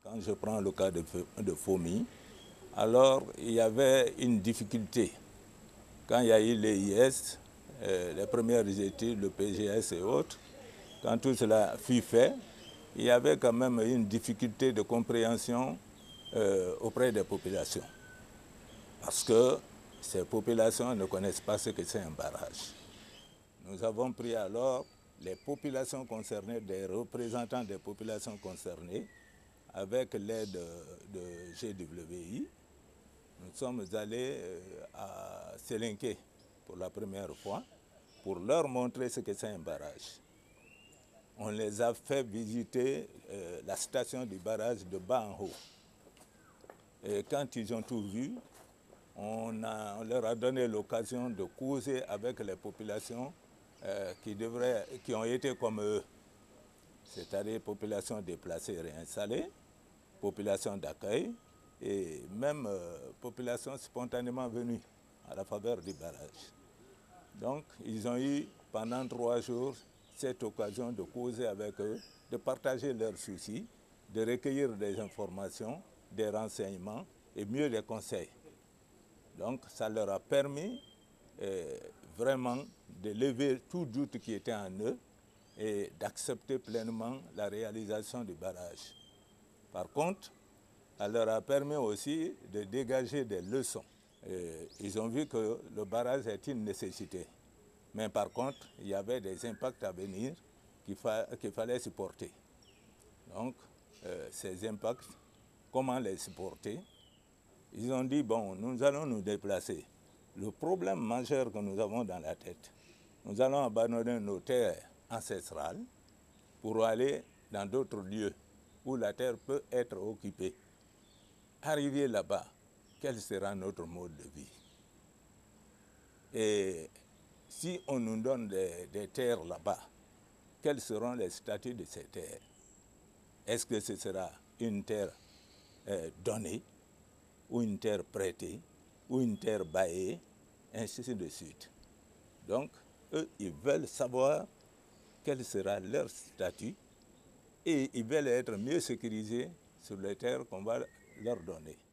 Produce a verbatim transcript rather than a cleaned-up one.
Quand je prends le cas de, de Fomi, alors il y avait une difficulté. Quand il y a eu l'E I S, euh, les premières études, le P G S et autres, quand tout cela fut fait, il y avait quand même une difficulté de compréhension euh, auprès des populations. Parce que ces populations ne connaissent pas ce que c'est un barrage. Nous avons pris alors les populations concernées, des représentants des populations concernées, avec l'aide de, de G W I. Nous sommes allés à Sélinké pour la première fois pour leur montrer ce que c'est un barrage. On les a fait visiter euh, la station du barrage de bas en haut. Et quand ils ont tout vu, on, a, on leur a donné l'occasion de causer avec les populations euh, qui, devraient, qui ont été comme eux, c'est-à-dire populations déplacées et réinstallées, populations d'accueil et même euh, populations spontanément venues à la faveur du barrage. Donc ils ont eu pendant trois jours cette occasion de causer avec eux, de partager leurs soucis, de recueillir des informations, des renseignements et mieux des conseils. Donc ça leur a permis euh, vraiment de lever tout doute qui était en eux et d'accepter pleinement la réalisation du barrage. Par contre, ça leur a permis aussi de dégager des leçons. Et ils ont vu que le barrage est une nécessité. Mais par contre, il y avait des impacts à venir qu'il fa qu'il fallait supporter. Donc, euh, ces impacts, comment les supporter? Ils ont dit, bon, nous allons nous déplacer. Le problème majeur que nous avons dans la tête, nous allons abandonner nos terres ancestrales pour aller dans d'autres lieux où la terre peut être occupée. Arriver là-bas, quel sera notre mode de vie? Et si on nous donne des, des terres là-bas, quels seront les statuts de ces terres? Est-ce que ce sera une terre euh, donnée, ou une terre prêtée, ou une terre baillée, ainsi de suite. Donc, eux, ils veulent savoir quel sera leur statut et ils veulent être mieux sécurisés sur les terres qu'on va leur donner.